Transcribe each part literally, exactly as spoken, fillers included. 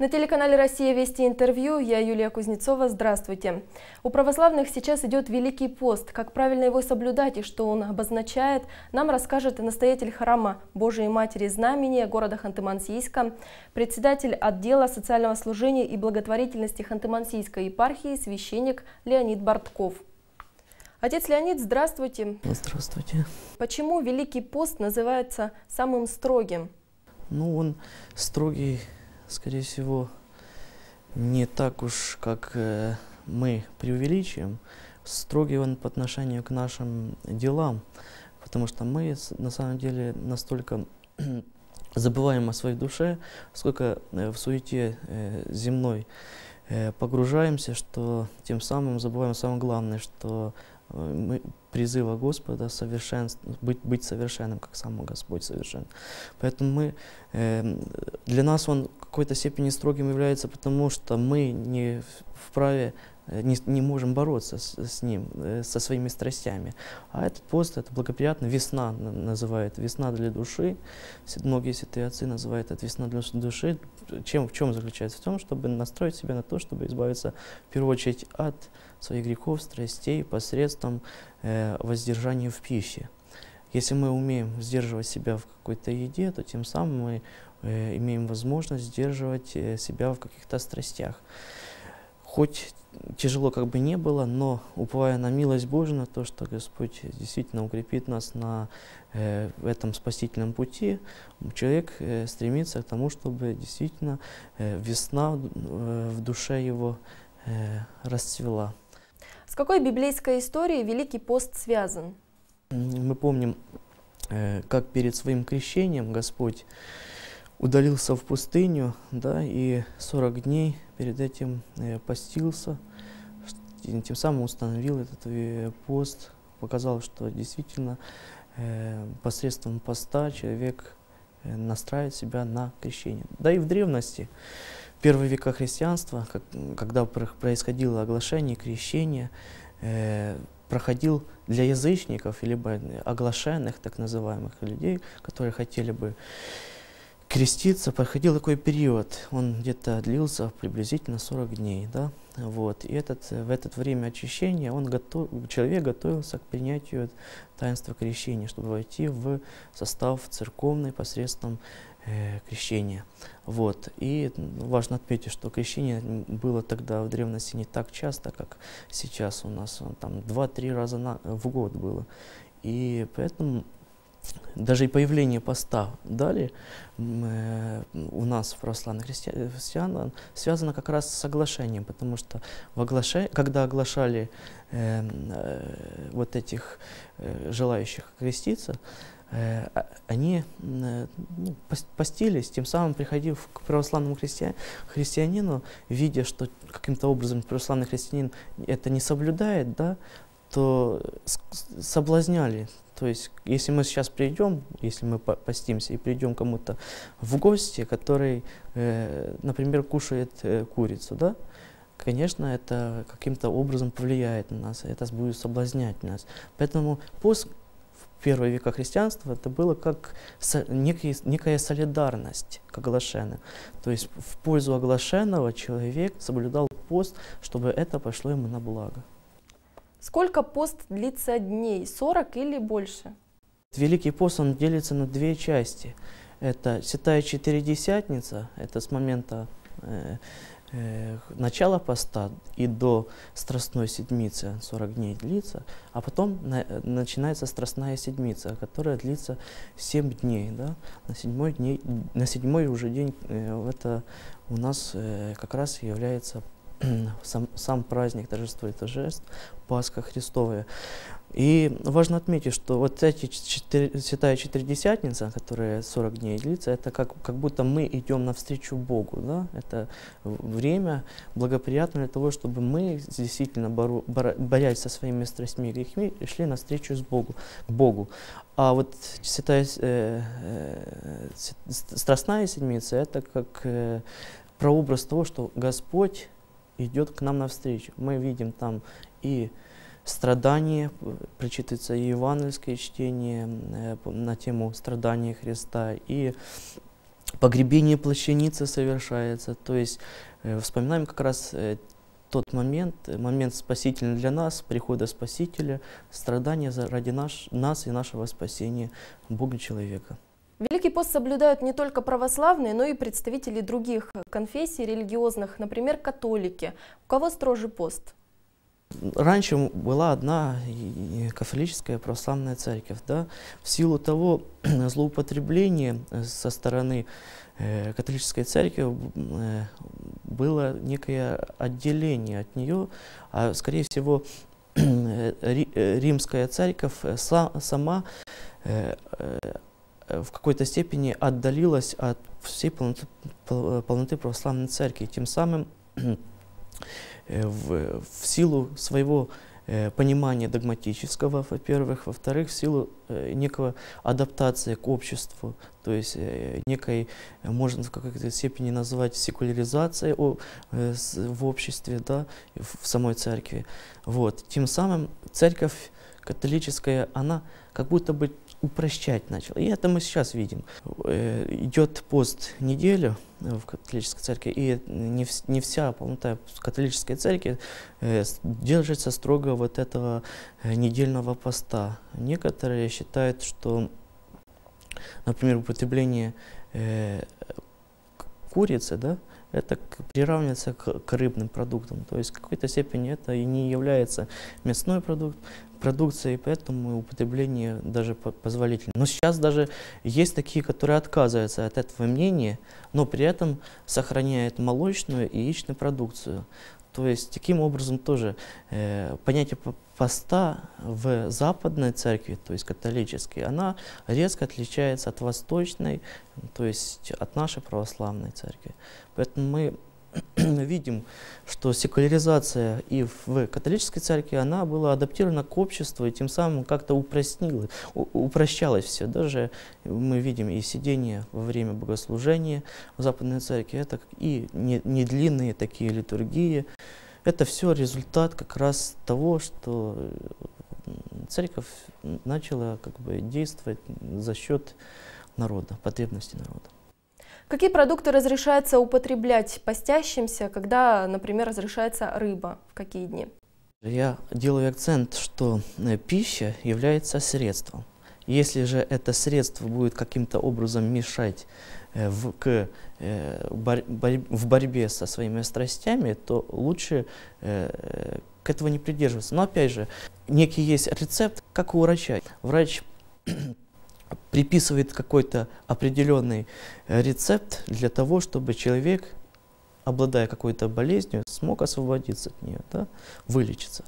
На телеканале «Россия. Вести интервью». Я Юлия Кузнецова. Здравствуйте. У православных сейчас идет Великий пост. Как правильно его соблюдать и что он обозначает, нам расскажет настоятель храма Божией Матери Знамения города Ханты-Мансийска, председатель отдела социального служения и благотворительности Ханты-Мансийской епархии, священник Леонид Бортков. Отец Леонид, здравствуйте. Здравствуйте. Почему Великий пост называется самым строгим? Ну, он строгий, скорее всего, не так уж, как э, мы преувеличиваем. Строгий он по отношению к нашим делам, потому что мы на самом деле настолько забываем о своей душе, сколько э, в суете э, земной э, погружаемся, что тем самым забываем самое главное, что мы призыва Господа совершенств, быть, быть совершенным, как сам Господь совершен. Поэтому мы, э, для нас он в какой-то степени строгим является, потому что мы не вправе, не, не можем бороться с, с ним, э, со своими страстями. А этот пост, это благоприятно, весна называют, весна для души. Многие святые отцы называют это весна для души. Чем, в чем заключается? В том, чтобы настроить себя на то, чтобы избавиться в первую очередь от своих грехов, страстей посредством э, воздержания в пище. Если мы умеем сдерживать себя в какой-то еде, то тем самым мы э, имеем возможность сдерживать э, себя в каких-то страстях. Хоть тяжело как бы не было, но уповая на милость Божию, на то, что Господь действительно укрепит нас на э, этом спасительном пути, человек э, стремится к тому, чтобы действительно э, весна э, в душе его э, расцвела. С какой библейской историей Великий пост связан? Мы помним, э, как перед своим крещением Господь удалился в пустыню, да, и сорок дней перед этим э, постился, тем самым установил этот э, пост, показал, что действительно э, посредством поста человек э, настраивает себя на крещение. Да и в древности, в первые века христианства, как, когда происходило оглашение, крещение, э, проходил для язычников, либо оглашенных, так называемых людей, которые хотели бы креститься, проходил такой период, он где-то длился приблизительно сорок дней, да, вот, и этот, в это время очищения он готов, человек готовился к принятию таинства крещения, чтобы войти в состав церковный посредством э, крещения, вот, и важно отметить, что крещение было тогда в древности не так часто, как сейчас у нас, там два-три раза на, в год было, и поэтому даже и появление поста далее э, у нас в православных христиан связано как раз с оглашением, потому что в оглаше, когда оглашали э, э, вот этих э, желающих креститься, э, они э, ну, постились, тем самым приходив к православному христиан, христианину, видя, что каким-то образом православный христианин это не соблюдает, да, то соблазняли. То есть, если мы сейчас придем, если мы постимся и придем кому-то в гости, который, э, например, кушает э, курицу, да, конечно, это каким-то образом повлияет на нас, это будет соблазнять нас. Поэтому пост в первые века христианства это было как со, некий, некая солидарность к оглашенным. То есть, в пользу оглашенного человек соблюдал пост, чтобы это пошло ему на благо. Сколько пост длится дней? сорок или больше? Великий пост он делится на две части. Это Святая Четыредесятница, это с момента э, э, начала поста и до Страстной Седмицы сорок дней длится, а потом на, начинается Страстная Седмица, которая длится семь дней. Да? На, седьмой дней, на седьмой уже день э, это у нас э, как раз является Сам, сам праздник торжества и торжеств, Пасха Христовая. И важно отметить, что вот эти четыре, Святая Четыредесятница, которая сорок дней длится, это как, как будто мы идем навстречу Богу. Да? Это время благоприятное для того, чтобы мы действительно, бору, бор, борясь со своими страстьми и грехами, шли навстречу с Богу, к Богу. А вот Святая э, э, Страстная Седмица, это как э, прообраз того, что Господь идет к нам навстречу. Мы видим там и страдания, прочитывается и евангельское чтение э, на тему страдания Христа, и погребение плащаницы совершается. То есть э, вспоминаем как раз э, тот момент, момент спасительный для нас, прихода Спасителя, страдания ради наш, нас и нашего спасения Бога человека. Великий пост соблюдают не только православные, но и представители других конфессий религиозных, например, католики. У кого строже пост? Раньше была одна католическая православная церковь. Да? В силу того злоупотребления со стороны э, католической церкви э, было некое отделение от нее, а скорее всего римская церковь сама э, э, в какой-то степени отдалилась от всей полноты, полноты православной церкви. Тем самым в, в силу своего э, понимания догматического, во-первых, во-вторых, в силу э, некого адаптации к обществу, то есть э, некой, можно в какой-то степени назвать секуляризацией о, э, с, в обществе, да, в, в самой церкви. Вот. Тем самым церковь католическая, она как будто бы упрощать начала. И это мы сейчас видим. Э, идет пост неделю в католической церкви, и не, в, не вся полнота католической церкви э, держится строго вот этого э, недельного поста. Некоторые считают, что, например, употребление э, курицы, да, это приравнивается к, к рыбным продуктам. То есть в какой-то степени это и не является мясной продукт, продукцией, поэтому употребление даже позволительно. Но сейчас даже есть такие, которые отказываются от этого мнения, но при этом сохраняют молочную и яичную продукцию. То есть таким образом тоже э, понятие поста в западной церкви, то есть католической, она резко отличается от восточной, то есть от нашей православной церкви. Поэтому мы видим, что секуляризация и в католической церкви, она была адаптирована к обществу, и тем самым как-то упростила, упрощалось все. Даже мы видим и сидение во время богослужения в западной церкви, это и не, не длинные такие литургии. Это все результат как раз того, что церковь начала как бы действовать за счет народа, потребностей народа. Какие продукты разрешается употреблять постящимся, когда, например, разрешается рыба? В какие дни? Я делаю акцент, что пища является средством. Если же это средство будет каким-то образом мешать в, к, борь, борь, в борьбе со своими страстями, то лучше э, к этому не придерживаться. Но опять же, некий есть рецепт, как у врача. Врач приписывает какой-то определенный рецепт для того, чтобы человек, обладая какой-то болезнью, смог освободиться от нее, да, вылечиться.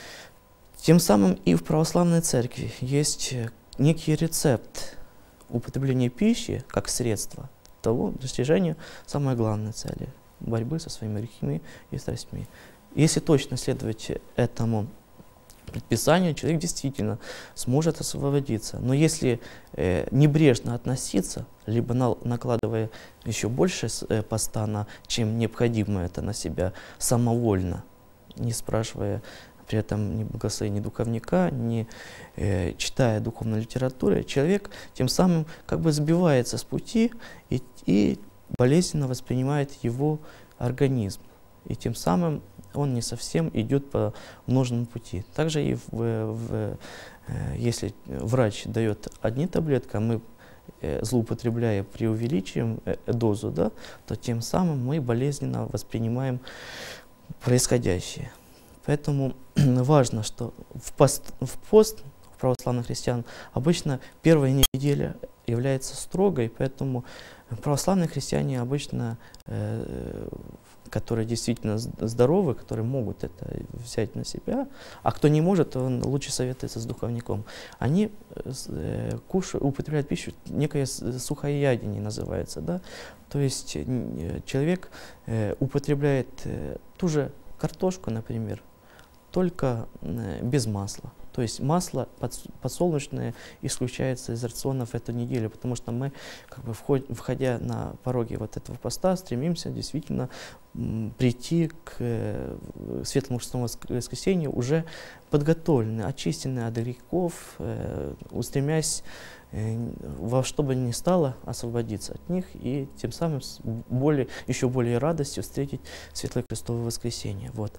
Тем самым и в православной церкви есть некий рецепт употребления пищи как средство того достижения самой главной цели – борьбы со своими грехами и страстями. Если точно следовать этому предписанию, человек действительно сможет освободиться. Но если э, небрежно относиться, либо на, накладывая еще больше э, поста, на, чем необходимо это на себя, самовольно, не спрашивая при этом ни благословения духовника, не э, читая духовной литературы, человек тем самым как бы сбивается с пути и, и болезненно воспринимает его организм. И тем самым он не совсем идет по нужному пути. Также и в, в, если врач дает одни таблетки, а мы, злоупотребляя, преувеличиваем дозу, да, то тем самым мы болезненно воспринимаем происходящее. Поэтому важно, что в пост, в пост православных христиан обычно первая неделя является строгой, поэтому православные христиане обычно, э, которые действительно здоровы, которые могут это взять на себя, а кто не может, он лучше советуется с духовником. Они э, кушают, употребляют пищу, некое сухоядение называется, да? То есть э, человек э, употребляет э, ту же картошку, например, только э, без масла. То есть масло подсолнечное исключается из рационов эту неделю, потому что мы, как бы, вход, входя на пороги вот этого поста, стремимся действительно м, прийти к э, светлому шестому воскресенью уже подготовленные, очищенные от грехов, э, устремясь во что бы ни стало освободиться от них и тем самым с более, еще более радостью встретить Светлое Крестовое Воскресенье. Вот.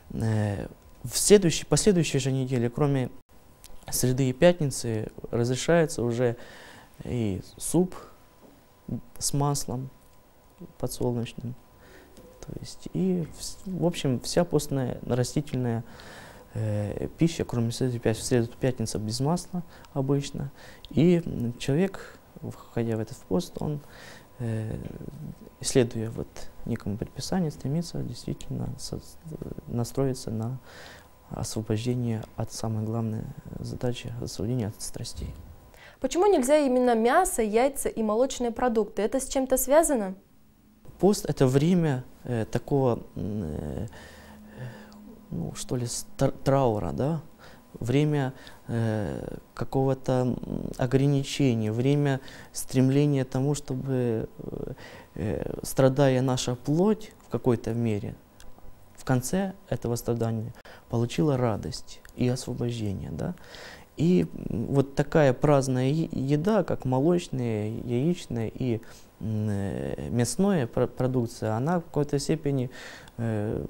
В следующей, последующей же неделе, кроме среды и пятницы, разрешается уже и суп с маслом подсолнечным. То есть, и, в общем, вся постная растительная э, пища, кроме среды и пятницы, в среду и пятницу без масла обычно. И человек, входя в этот пост, он, э, следуя вот некому предписанию, стремится действительно со, настроиться на освобождение от самой главной задачи, освобождения от страстей. Почему нельзя именно мясо, яйца и молочные продукты? Это с чем-то связано? Пост – это время э, такого, э, ну, что ли, траура, да? Время э, какого-то ограничения, время стремления к тому, чтобы, э, страдая наша плоть в какой-то мере, в конце этого страдания получила радость и освобождение, да? И вот такая праздная еда, как молочная, яичная и мясная продукция, она в какой-то степени э,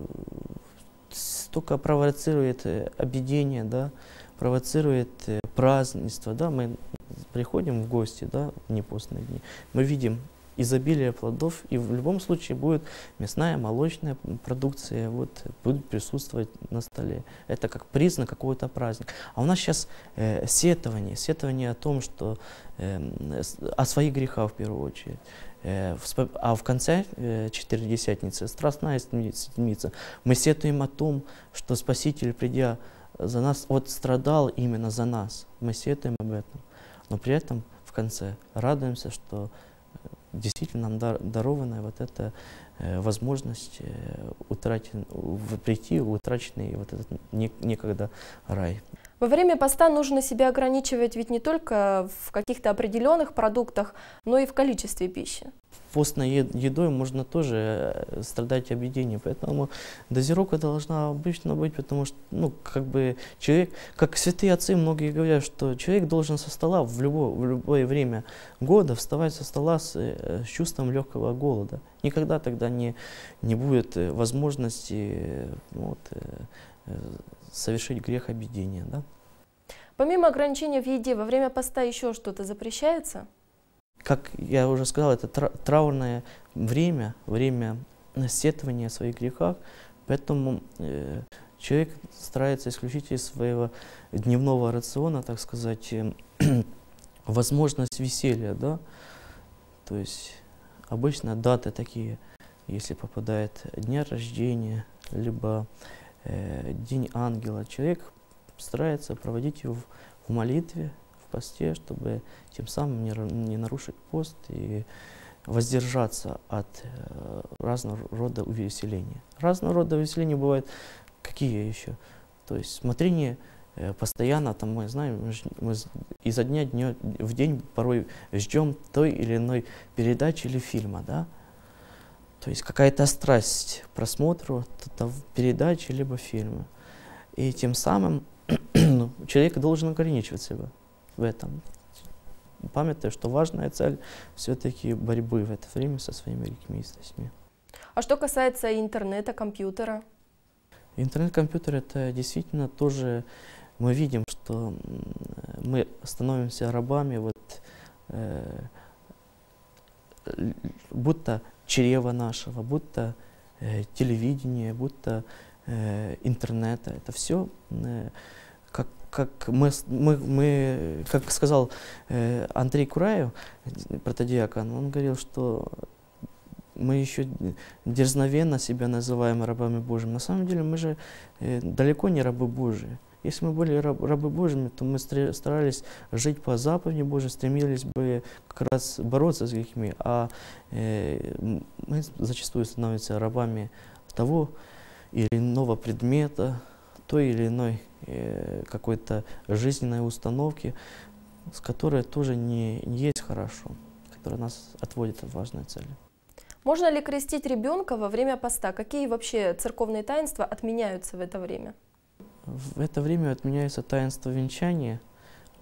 только провоцирует объединение, да, провоцирует празднество. Да? Мы приходим в гости, да, в непостные дни, мы видим изобилие плодов, и в любом случае будет мясная, молочная продукция, вот, будет присутствовать на столе. Это как признак какого-то праздника. А у нас сейчас э, сетование, сетование о том, что э, о своих грехах в первую очередь. Э, в, а в конце э, Четыредесятницы, Страстная Седмица, мы сетуем о том, что Спаситель, придя за нас, вот страдал именно за нас. Мы сетуем об этом. Но при этом в конце радуемся, что действительно нам дар, дарованная вот эта э, возможность э, утратить, прийти в утраченный вот этот не, некогда рай. Во время поста нужно себя ограничивать ведь не только в каких-то определенных продуктах, но и в количестве пищи. Постной едой можно тоже страдать объедением, поэтому дозировка должна обычно быть, потому что, ну, как бы человек, как святые отцы многие говорят, что человек должен со стола в любое, в любое время года вставать со стола с, с чувством легкого голода. Никогда тогда не, не будет возможности вот, совершить грех объедения. Да? Помимо ограничения в еде, во время поста еще что-то запрещается? Как я уже сказал, это траурное время, время сетования о своих грехах, поэтому э, человек старается исключить из своего дневного рациона, так сказать, э, возможность веселья, да, то есть обычно даты такие, если попадает дня рождения, либо э, День ангела, человек старается проводить его в, в молитве, посте, чтобы тем самым не, не нарушить пост и воздержаться от э, разного рода увеселения. Разного рода увеселения бывают какие еще? То есть смотрение э, постоянно, там мы знаем, мы изо дня дня в день порой ждем той или иной передачи или фильма, да? То есть какая-то страсть к просмотру передачи либо фильма. И тем самым человек должен ограничивать себя в этом, памятая, что важная цель все-таки борьбы в это время со своими грехами и страстями. А что касается интернета, компьютера? Интернет-компьютер — это действительно тоже, мы видим, что мы становимся рабами, вот, э, будто чрева нашего, будто э, телевидение, будто э, интернета. Это все э, как Как, мы, мы, мы, как сказал э, Андрей Кураев, протодиакон, он говорил, что мы еще дерзновенно себя называем рабами Божьими. На самом деле мы же э, далеко не рабы Божьи. Если мы были раб, рабы Божьими, то мы старались жить по заповеди Божьей, стремились бы как раз бороться с грехами, а э, мы зачастую становимся рабами того или иного предмета, той или иной э, какой-то жизненной установки, с которой тоже не, не есть хорошо, которая нас отводит от важной цели. Можно ли крестить ребенка во время поста? Какие вообще церковные таинства отменяются в это время? В это время отменяется таинство венчания.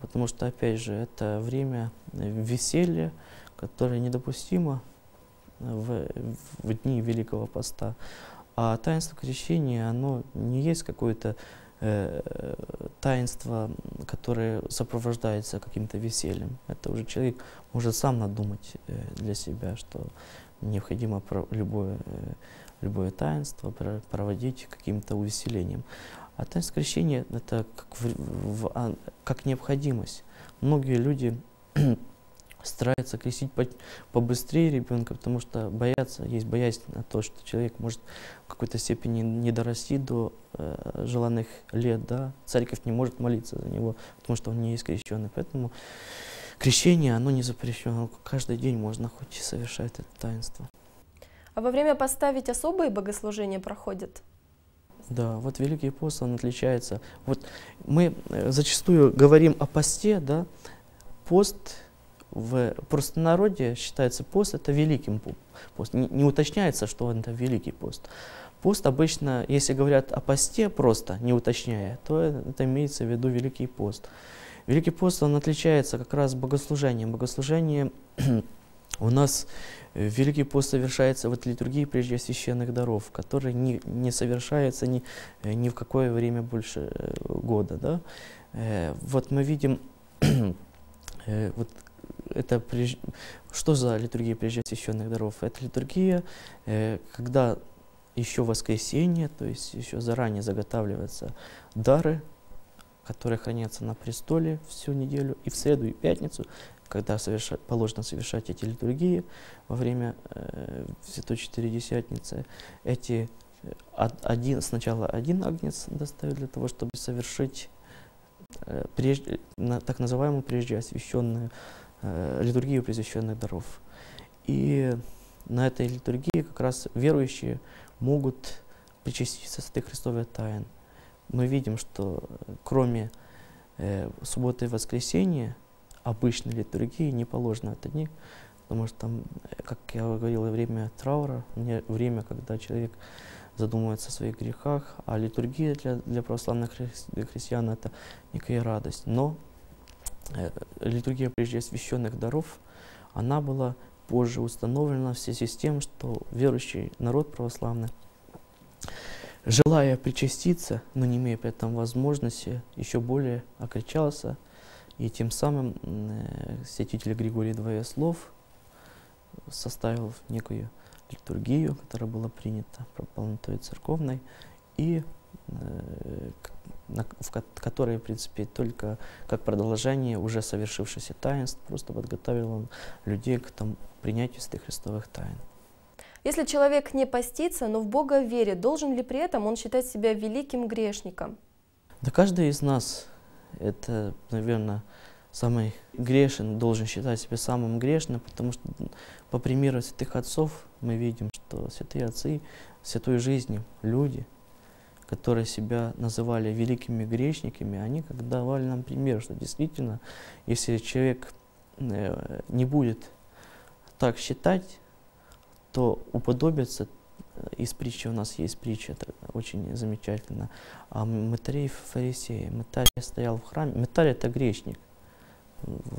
потому что, опять же, это время веселья, которое недопустимо в, в дни Великого Поста. А таинство крещения, оно не есть какое-то э, таинство, которое сопровождается каким-то весельем. Это уже человек может сам надумать э, для себя, что необходимо про любое, э, любое таинство проводить каким-то увеселением. А таинство крещения — это как, в, в, как необходимость. Многие люди стараются крестить по, побыстрее ребенка, потому что боятся, есть боязнь на то, что человек может в какой-то степени не дорасти до э, желанных лет, да. Церковь не может молиться за него, потому что он не есть крещенный. Поэтому крещение, оно не запрещено. Каждый день можно хоть и совершать это таинство. А во время поста ведь особые богослужения проходят? Да, вот Великий пост, он отличается. Вот мы зачастую говорим о посте, да. Пост в простонародье считается пост это великим пост. Не, не уточняется, что это великий пост. Пост обычно, если говорят о посте просто, не уточняя, то это имеется в виду Великий пост. Великий пост, он отличается как раз богослужением. Богослужение у нас, Великий пост совершается в литургии прежде священных даров, которые не, не совершаются ни, ни в какое время больше года. Да? Вот мы видим, вот это, что за литургия прежде священных даров? Это литургия, когда еще воскресенье, то есть еще заранее заготавливаются дары, которые хранятся на престоле всю неделю, и в среду и пятницу, когда соверша, положено совершать эти литургии во время э, Святой Четыредесятницы, эти один, сначала один агнец доставят для того, чтобы совершить э, прежде, на, так называемую прежде освященную э, литургию пресвященных даров. И на этой литургии как раз верующие могут причаститься святых Христовых тайн. Мы видим, что кроме э, субботы и воскресенья, обычной литургии не положено в этот день, потому что там, как я говорил, время траура, время, когда человек задумывается о своих грехах, а литургия для, для православных хри христиан это некая радость. Но э, литургия прежде освященных даров, она была позже установлена в связи с тем, что верующий народ православный, желая причаститься, но не имея при этом возможности, еще более окричался, и тем самым э, святитель Григорий Двоеслов составил некую литургию, которая была принята полнотой церковной, и э, на, в которой, в принципе, только как продолжение уже совершившихся таинств, просто подготовил он людей к тому принятию святых Христовых тайн. Если человек не постится, но в Бога верит, должен ли при этом он считать себя великим грешником? Да каждый из нас, это, наверное, самый грешен, должен считать себя самым грешным, потому что по примеру святых отцов мы видим, что святые отцы святой жизнью, люди, которые себя называли великими грешниками, они как давали нам пример, что действительно, если человек не будет так считать, то уподобится, из притчи у нас есть притча, это очень замечательно, о мытаре и фарисее. Мытарь стоял в храме, мытарь это грешник, в,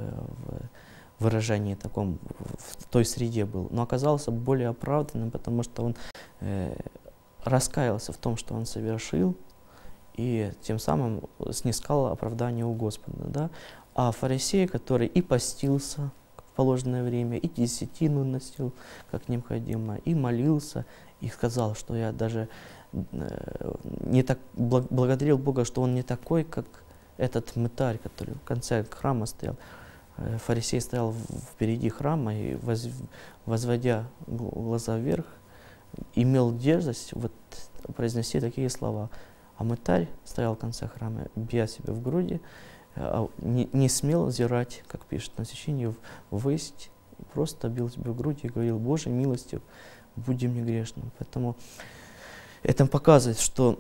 в выражении таком, в той среде был, но оказался более оправданным, потому что он э, раскаялся в том, что он совершил, и тем самым снискал оправдание у Господа. Да? А фарисей, который и постился в положенное время, и десятину носил, как необходимо, и молился, и сказал, что я даже э, не так благодарил Бога, что он не такой, как этот мытарь, который в конце храма стоял. Э, фарисей стоял впереди храма и, воз, возводя глаза вверх, имел дерзость вот, произнести такие слова. А мытарь стоял в конце храма, бья себя в груди, Не, не смел зирать, как пишет на священии, ввысь, просто бил себя в грудь и говорил: Боже, милостив, буди мне грешным. Поэтому это показывает, что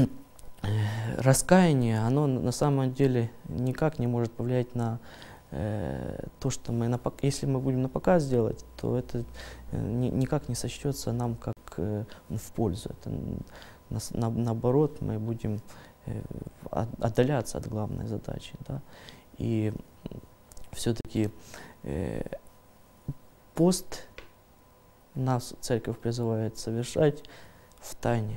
раскаяние, оно на самом деле никак не может повлиять на э, то, что мы, на, если мы будем на показ делать, то это ни, никак не сочтется нам как э, в пользу. Это, на, на, наоборот, мы будем отдаляться от главной задачи. Да? И все-таки э, пост нас церковь призывает совершать в тайне,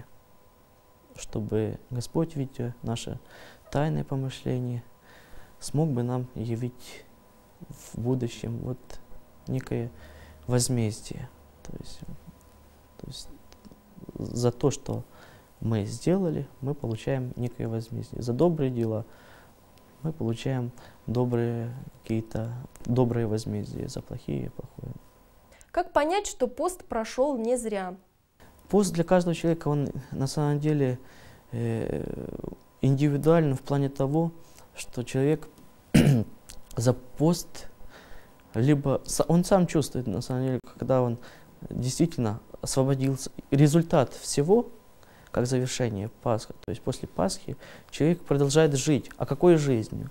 чтобы Господь, видя наше тайное помышление, смог бы нам явить в будущем вот некое возмездие. То есть, то есть за то, что мы сделали, мы получаем некое возмездие. За добрые дела мы получаем добрые какие-то добрые возмездия, за плохие плохое. Как понять, что пост прошел не зря? Пост для каждого человека, он на самом деле э, индивидуален в плане того, что человек за пост, либо он сам чувствует, на самом деле, когда он действительно освободился. Результат всего, как завершение Пасхи, то есть после Пасхи, человек продолжает жить. А какой жизнью?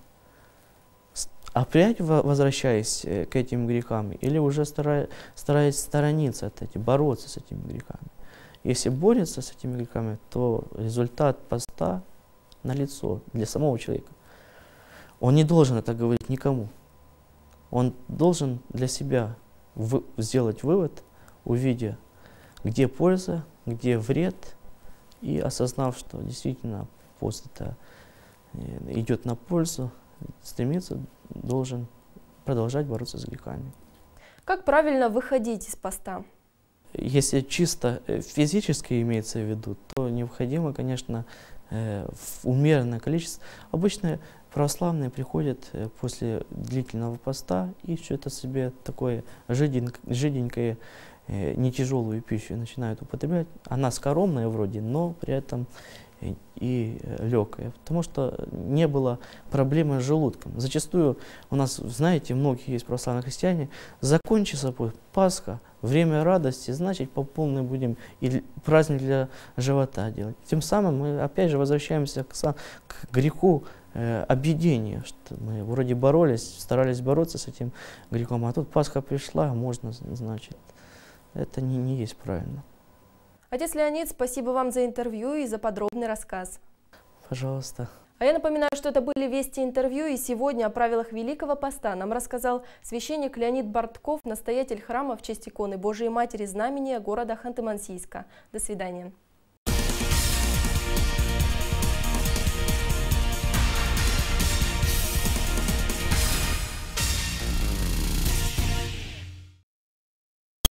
Опять возвращаясь к этим грехам, или уже стараясь, стараясь сторониться от этих, бороться с этими грехами? Если борется с этими грехами, то результат поста налицо для самого человека. Он не должен это говорить никому. Он должен для себя в, сделать вывод, увидя, где польза, где вред, и осознав, что действительно пост это идет на пользу, стремиться должен продолжать бороться с грехами. Как правильно выходить из поста? Если чисто физически имеется в виду, то необходимо, конечно, в умеренное количество. Обычно православные приходят после длительного поста и что-то себе такое жиденькое, не тяжелую пищу начинают употреблять. Она скоромная вроде, но при этом и легкая, потому что не было проблемы с желудком. Зачастую у нас, знаете, многие есть православные христиане, закончится Пасха, время радости, значит, по полной будем и праздник для живота делать. Тем самым мы опять же возвращаемся к, к греху э, объедения, что мы вроде боролись, старались бороться с этим грехом, а тут Пасха пришла, можно, значит, это не, не есть правильно. Отец Леонид, спасибо вам за интервью и за подробный рассказ. Пожалуйста. А я напоминаю, что это были «Вести интервью», и сегодня о правилах Великого Поста нам рассказал священник Леонид Бартков, настоятель храма в честь иконы Божией Матери Знамения города Ханты-Мансийска. До свидания.